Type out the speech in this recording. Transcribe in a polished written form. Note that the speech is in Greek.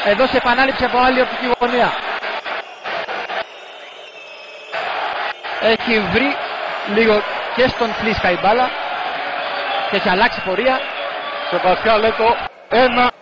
Εδώ σε επανάληψη από άλλη οπτική γωνία. Έχει βρει λίγο και στον Φλίσκα η μπάλα και έχει αλλάξει πορεία. Σεβαστιά Λέτο 1-0.